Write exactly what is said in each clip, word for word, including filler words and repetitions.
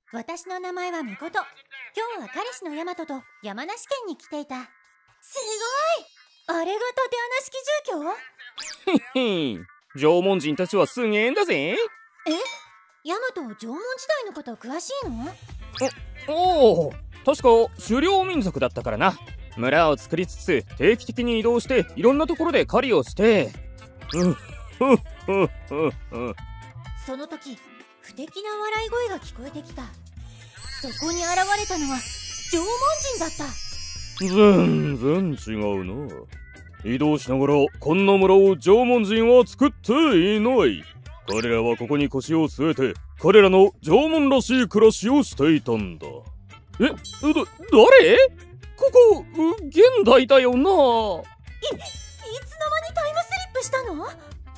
私の名前はみこと。今日は彼氏のヤマトと山梨県に来ていた。すごい、あれが竪穴式住居？ へへ、縄文人たちはすげえんだぜ。 え、ヤマト縄文時代のこと詳しいの？ おお、確か狩猟民族だったからな。村を作りつつ定期的に移動していろんなところで狩りをして、うんふんふんふんふん。 その時不敵な笑い声が聞こえてきた。そこに現れたのは縄文人だった。 全然違うな。移動しながらこんな村を縄文人は作っていない。彼らはここに腰を据えて彼らの縄文らしい暮らしをしていたんだ。え、だ、誰？ここ現代だよな。い、いつの間にタイムスリップしたの？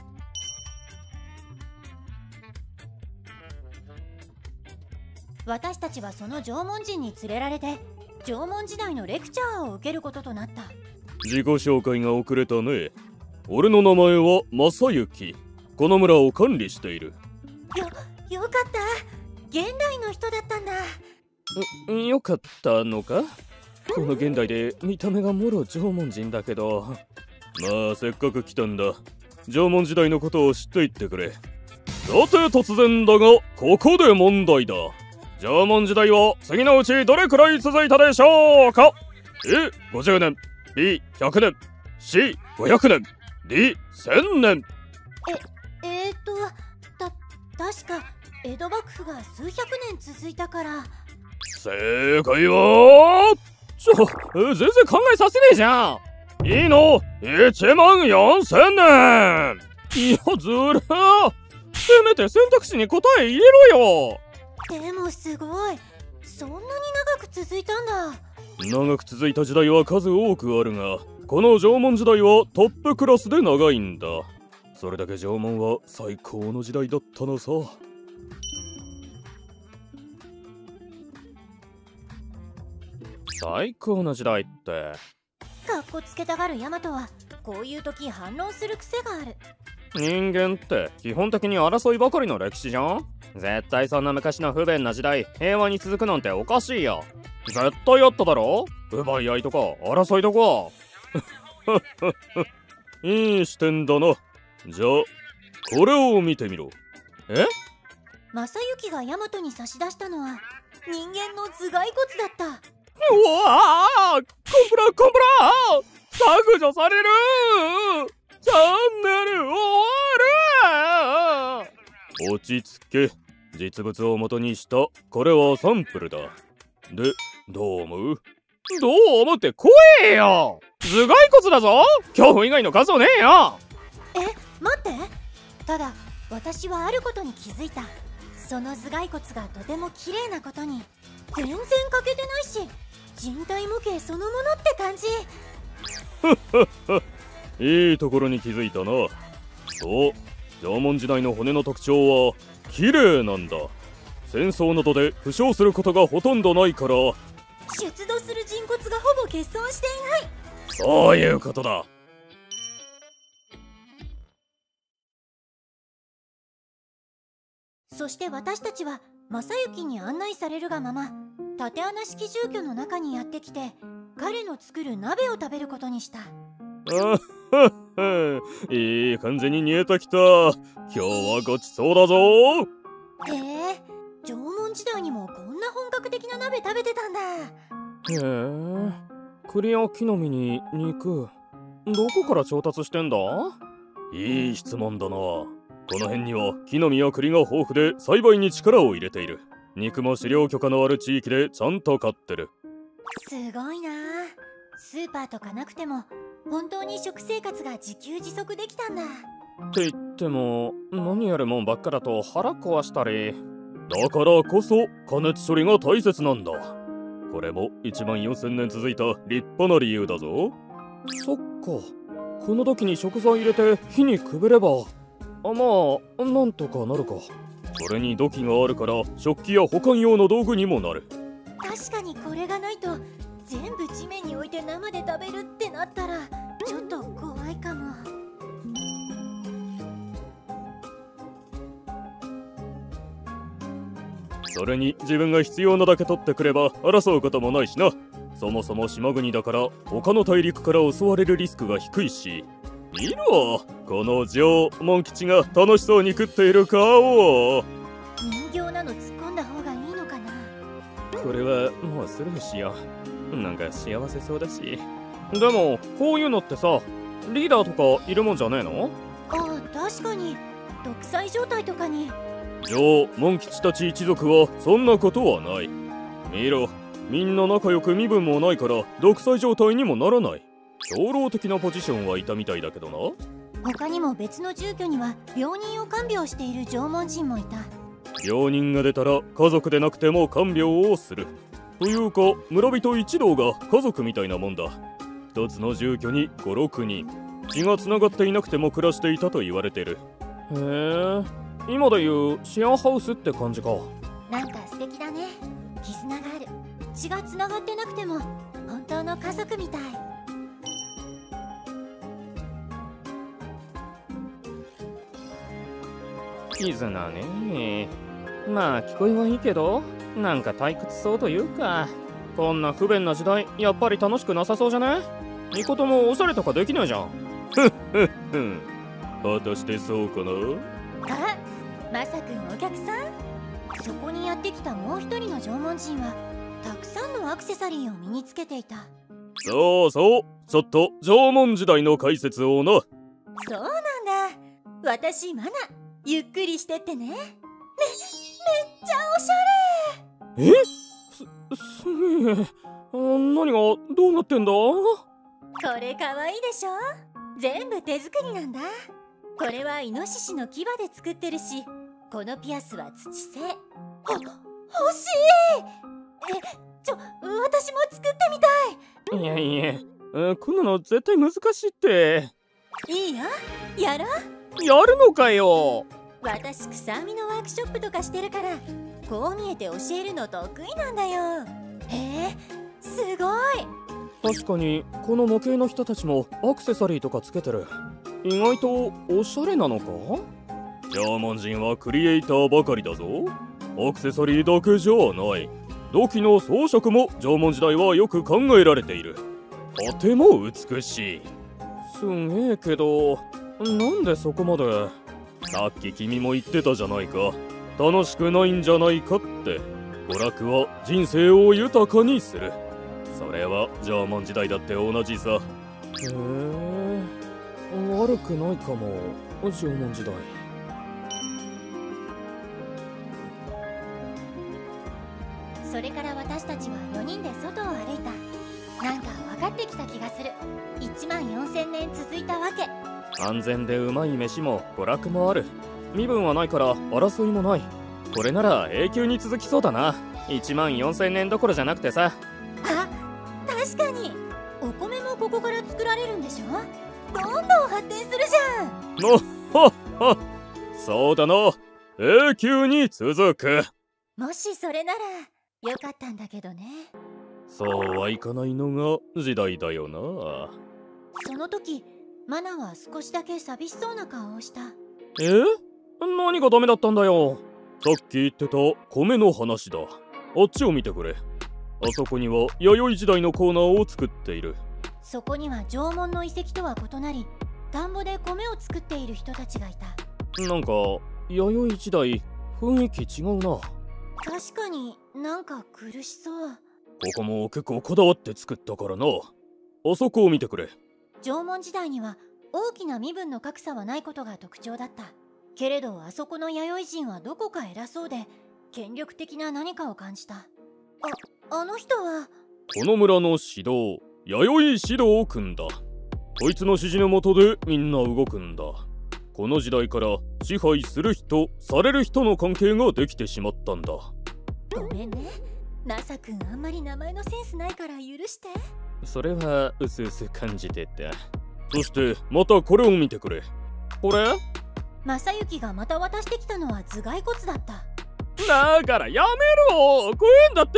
私たちはその縄文人に連れられて縄文時代のレクチャーを受けることとなった。 自己紹介が遅れたね。俺の名前は正幸。この村を管理している。 よ、よかった。現代の人だったんだ。 よかったのか？この現代で見た目がもろ縄文人だけど、まあせっかく来たんだ。縄文時代のことを知っていってくれ。さて突然だがここで問題だ。縄文時代は次のうちどれくらい続いたでしょうか？ Aごじゅう 年、 Bひゃく 年、 Cごひゃく 年、 Dせん 年。 え、えーとた、確か江戸幕府が数百年続いたから。 正解はちょ、全然考えさせねえじゃん。いいの？ いちまんよんせん 年。いや、ずるー。せめて選択肢に答え入れろよ。 でもすごい、そんなに長く続いたんだ。 長く続いた時代は数多くあるが、この縄文時代はトップクラスで長いんだ。それだけ縄文は最高の時代だったのさ。最高の時代ってかっこつけたがるヤマトはこういう時反論する癖がある。 人間って基本的に争いばかりの歴史じゃん。絶対そんな昔の不便な時代平和に続くなんておかしいよ。絶対あっただろ、奪い合いとか争いとか。いい視点だな。じゃあこれを見てみろ。え？ 正幸がヤマトに差し出したのは人間の頭蓋骨だった。 うわー、コンプラコンプラ削除される。チャンネル終わる。落ち着け。実物を元にしたこれはサンプルだ。で、どう思う？どう思って怖えよ。頭蓋骨だぞ。恐怖以外の画像ねえよ。 え、待って。ただ私はあることに気づいた。その頭蓋骨がとても綺麗なことに。全然欠けてないし人体模型そのものって感じ。いいところに気づいたな。そう、縄文時代の骨の特徴は綺麗なんだ。戦争などで負傷することがほとんどないから。 出土する人骨がほぼ欠損していない。 そういうことだ。 そして私たちは正幸に案内されるがまま竪穴式住居の中にやってきて彼の作る鍋を食べることにした。 あはは、いい感じに煮えてきた。今日はごちそうだぞ。 へえ、縄文時代にもこんな本格的な鍋食べてたんだ。 へえ、栗や木の実に肉、どこから調達してんだ？いい質問だな。この辺には木の実や栗が豊富で栽培に力を入れている。肉も飼料許可のある地域でちゃんと買ってる。 すごいな。スーパーとかなくても本当に食生活が自給自足できたんだ。 って言っても何やるもんばっかだと腹壊したり。だからこそ加熱処理が大切なんだ。これもいちまんよんせんねん続いた立派な理由だぞ。そっか、この時に食材入れて火にくべれば、あ、まあなんとかなるか。それに土器があるから食器や保管用の道具にもなる。 確かにこれがないと全部地面に置いて生で食べるってなったらちょっと怖いかも。 それに自分が必要なだけ取ってくれば争うこともないしな。そもそも島国だから他の大陸から襲われるリスクが低いし。見ろ、この縄文吉が楽しそうに食っている顔を。 人形なの突っ込んだ方がいいのかな。 これはもうスルーしよう。なんか幸せそうだし。でもこういうのってさ、リーダーとかいるもんじゃねえの？ ああ、確かに独裁状態とかに。 縄文吉たち一族はそんなことはない。見ろ、みんな仲良く身分もないから独裁状態にもならない。長老的なポジションはいたみたいだけどな。 他にも別の住居には病人を看病している縄文人もいた。 病人が出たら家族でなくても看病をする。というか村人一同が家族みたいなもんだ。一つの住居にご、ろくにん、血がつながっていなくても暮らしていたと言われてる。へえ、今でいうシェアハウスって感じか。 なんか素敵だね。絆がある。血がつながってなくても本当の家族みたい。 絆ね。まあ聞こえはいいけど、なんか退屈そうというか、こんな不便な時代やっぱり楽しくなさそうじゃね？ミコトもおしゃれとかできないじゃん。ふっふっふん。果たしてそうかな？ あ、まさくんお客さん？そこにやってきたもう一人の縄文人はたくさんのアクセサリーを身につけていた。 そうそう、ちょっと縄文時代の解説をな。 そうなんだ。私マナ、ゆっくりしてってね。め、めっちゃおしゃれ。 え？す、すげえ。あ、何がどうなってんだ？ これかわいいでしょ？全部手作りなんだ。これはイノシシの牙で作ってるし、このピアスは土製。は、欲しい。え、ちょ、私も作ってみたい。 いやいや、え、こんなの絶対難しいって。 いいよ、やろう。 やるのかよ。 私草編みのワークショップとかしてるから、こう見えて教えるの得意なんだよ。へえ、すごい。 確かにこの模型の人たちもアクセサリーとかつけてる。意外とおしゃれなのか？縄文人はクリエイターばかりだぞ。アクセサリーだけじゃない。土器の装飾も縄文時代はよく考えられている。とても美しい。すげえけど、なんでそこまで。さっき君も言ってたじゃないか。楽しくないんじゃないかって。娯楽は人生を豊かにする。それは縄文時代だって同じさ。へえ、悪くないかも、縄文時代。 それから私たちはよにんで外を歩いた。なんか分かってきた気がする。いちまんよんせんねん続いたわけ。 安全でうまい飯も娯楽もある。身分はないから争いもない。これなら永久に続きそうだな。いちまんよんせんねんどころじゃなくてさ。 あ、確かに。お米もここから作られるんでしょ？どんどん発展するじゃん。 のはっは。そうだな、永久に続く。 もしそれならよかったんだけどね。 そうはいかないのが時代だよな。 その時マナは少しだけ寂しそうな顔をした。 え？何がダメだったんだよ。さっき言ってた米の話だ。あっちを見てくれ。あそこには弥生時代のコーナーを作っている。 そこには縄文の遺跡とは異なり、田んぼで米を作っている人たちがいた。 なんか弥生時代雰囲気違うな。 確かになんか苦しそう。 ここも結構こだわって作ったからな。あそこを見てくれ。 縄文時代には大きな身分の格差はないことが特徴だった。けれどあそこの弥生人はどこか偉そうで権力的な何かを感じた。あ、あの人はこの村の指導、弥生指導を組んだ。こいつの指示のもとでみんな動くんだ。この時代から支配する人、される人の関係ができてしまったんだ。 ごめんね、マサ君あんまり名前のセンスないから許して。 それはうすうす感じてた。そしてまたこれを見てくれ。これ？ 正幸がまた渡してきたのは頭蓋骨だった。 だからやめろ、食えんだって。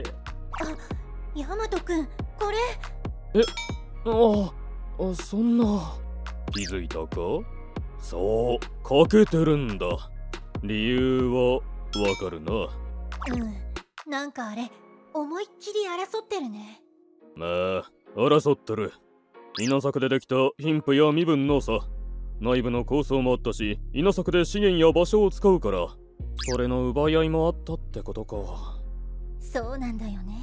あ、ヤマト君、これ。 え、ああ、そんな。気づいたか？そう、かけてるんだ。理由はわかるな。 うんなんかあれ思いっきり争ってるね。 まあ争ってる。稲作でできた貧富や身分の差、内部の構想もあったし、稲作で資源や場所を使うからそれの奪い合いもあったってことか。 そうなんだよね。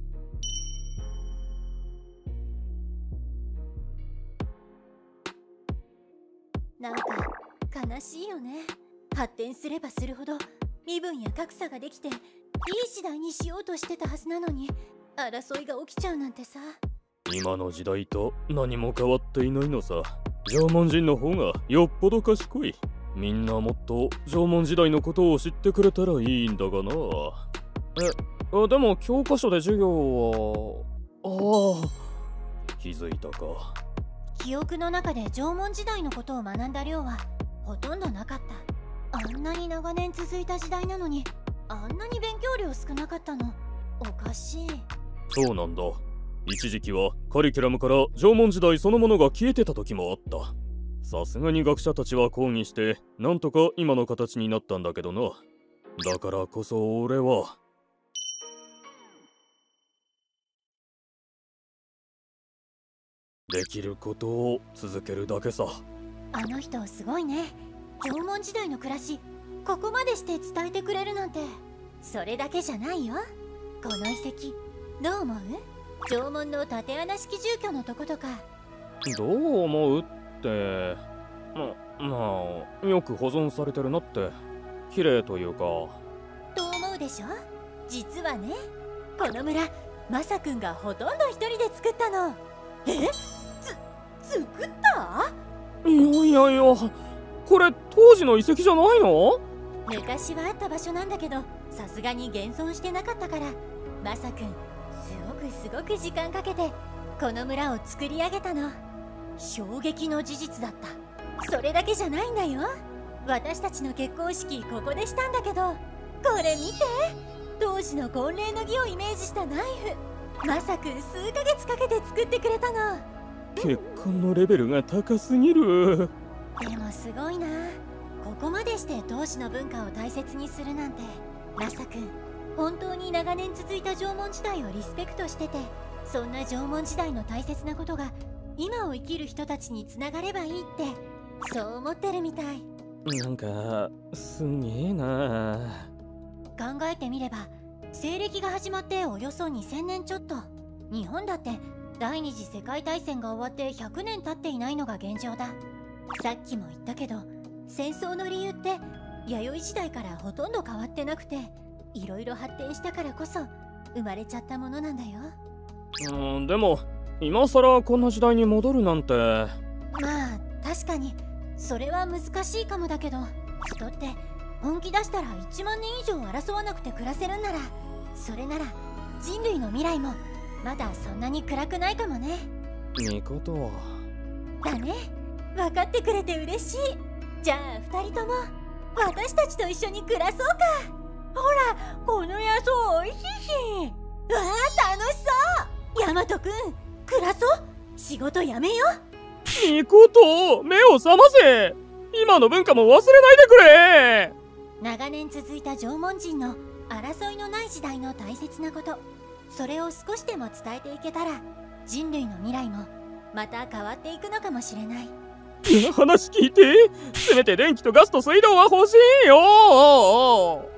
なんか悲しいよね。発展すればするほど身分や格差ができていい時代にしようとしてたはずなのに、争いが起きちゃうなんてさ。 今の時代と何も変わっていないのさ。縄文人の方がよっぽど賢い。みんなもっと縄文時代のことを知ってくれたらいいんだがな。え、でも教科書で授業は。ああ、気づいたか。 記憶の中で縄文時代のことを学んだ量はほとんどなかった。あんなに長年続いた時代なのにあんなに勉強量少なかったのおかしい。 そうなんだ。一時期はカリキュラムから縄文時代そのものが消えてた時もあった。さすがに学者たちは抗議してなんとか今の形になったんだけどな。だからこそ俺はできることを続けるだけさ。 あの人すごいね。縄文時代の暮らしここまでして伝えてくれるなんて。それだけじゃないよ。この遺跡どう思う？縄文の竪穴式住居のとことか。 どう思うって、ままあよく保存されてるなって。綺麗というか。 と思うでしょ。実はねこの村マサ君がほとんど一人で作ったの。え？つ作った？ いやいやいや、これ当時の遺跡じゃないの？ 昔はあった場所なんだけどさすがに現存してなかったからマサ君すごくすごく時間かけてこの村を作り上げたの。衝撃の事実だった。それだけじゃないんだよ。私たちの結婚式ここでしたんだけどこれ見て。当時の婚礼の儀をイメージしたナイフマサ君数ヶ月かけて作ってくれたの。 結婚のレベルが高すぎる。 でもすごいな。ここまでして当時の文化を大切にするなんて。マサ君本当に長年続いた縄文時代をリスペクトしてて、そんな縄文時代の大切なことが今を生きる人たちにつながればいいってそう思ってるみたい。 なんかすげえな。 考えてみれば西暦が始まっておよそにせんねんちょっと。日本だって第二次世界大戦が終わってひゃくねん経っていないのが現状だ。さっきも言ったけど戦争の理由って弥生時代からほとんど変わってなくて、いろいろ発展したからこそ生まれちゃったものなんだよ。 うん、でも今さらこんな時代に戻るなんて。 まあ確かにそれは難しいかもだけど、人って本気出したらいちまんねん以上争わなくて暮らせるんなら、それなら人類の未来もまだそんなに暗くないかもね。 みことだね。分かってくれて嬉しい。じゃあふたりとも私たちと一緒に暮らそうか。ほらこの野草おいしいし。わあ楽しそう。ヤマトくん暮らそう。仕事やめよ。 みこと目を覚ませ。今の文化も忘れないでくれ。 長年続いた縄文人の争いのない時代の大切なこと、それを少しでも伝えていけたら人類の未来もまた変わっていくのかもしれない。 話聞いて。せめて電気とガスと水道は欲しいよ。